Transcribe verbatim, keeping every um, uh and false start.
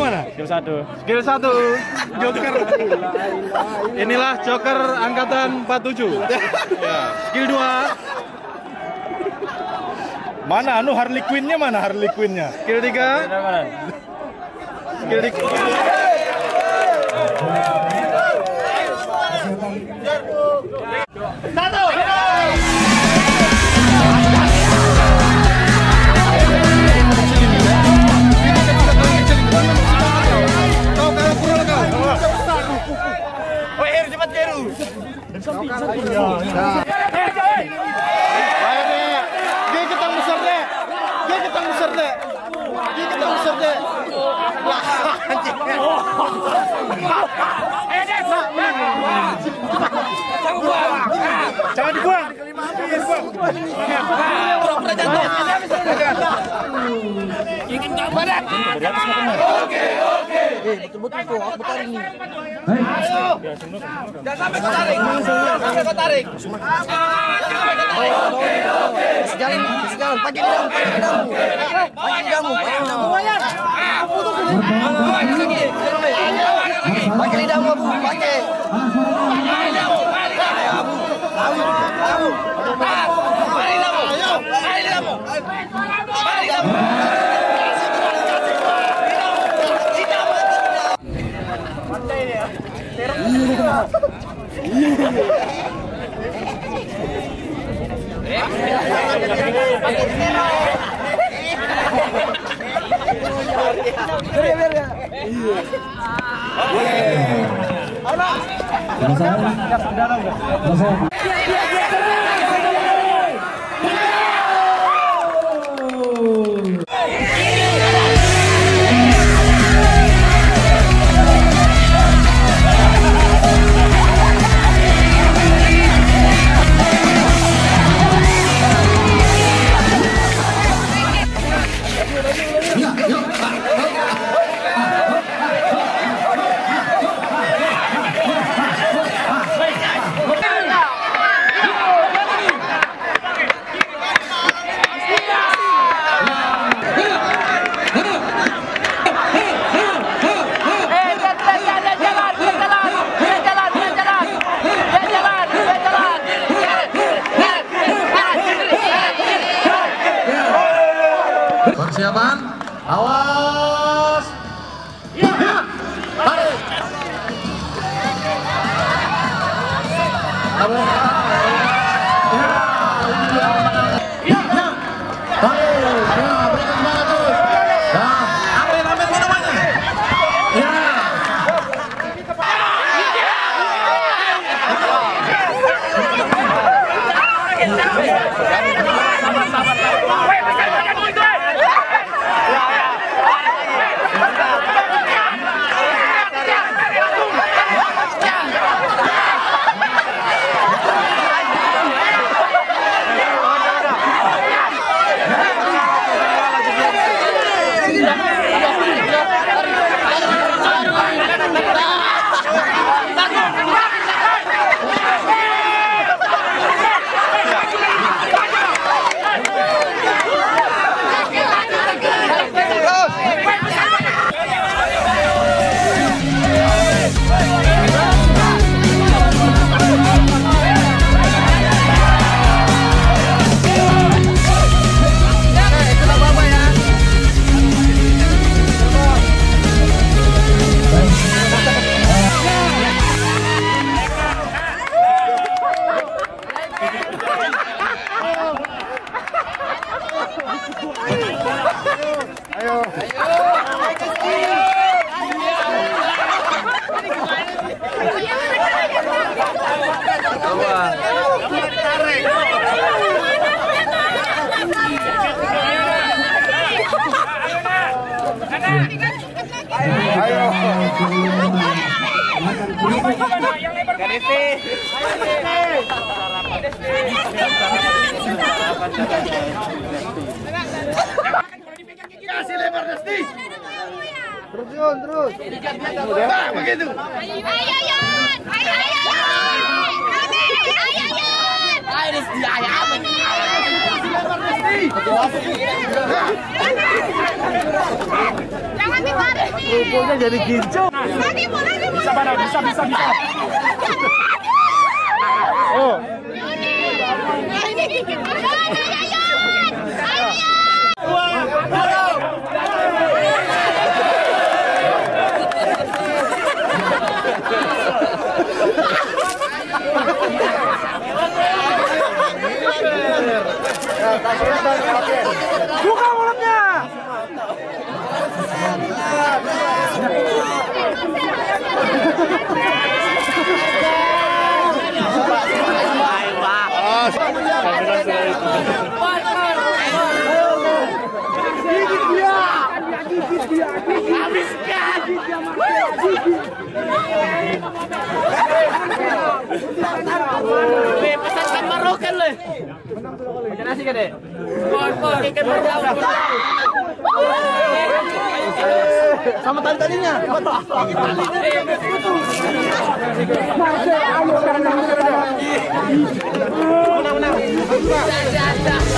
mana? Skill satu. Skill satu. Joker. Inilah Joker angkatan empat puluh tujuh. Ya. Skill dua. Mana anu Harley Quinn-nya mana Harley Quinn-nya? Skill tiga. Skill tiga. Satu. Oh, Heru cepat Heru. Dia ketang besar deh. Dia ketang besar deh. Dia ketang besar deh. Lah, anjing. Jangan dibuang. Pura-pura jatuh. Ingin gambar. Oke, oke. Eh, betul-betul tuh, aku tarik nih. Ayo. Jangan sampai kau tarik. Jangan sampai kau tarik. Oke, oke. Sejalan, sejalan. Pakai damu, pakai damu. Pakai damu, pakai damu. Pakai lidahmu, Abu. Pakai. Pakai lidahmu. Abu. Abu. Abu. Pakai lidahmu. Pakai lidahmu. Pakai lidahmu. Persiapan, awas. Ya, tarik. Ya, ya, tarik. Ya, berikan semangat terus. Ya, ambil, ambil semuanya. Ya. Ayo. Kasih lebar Desti. Terus Yon, terus. Nah, begitu. Ayo Yon, ayo Yon. Ayo Yon. Ayo Desti, ayo apa nih? Lebar Desti. Jangan ditarik nih. Pukulnya jadi gincu. Lagi mau, lagi mau. Bisa mana? Bisa, bisa, bisa. Oh. Buka mulutnya. Pesan marokan le. Macam nasi kan dek? Pon pon ikan berjauh. Sama tali-talinya. Menang menang.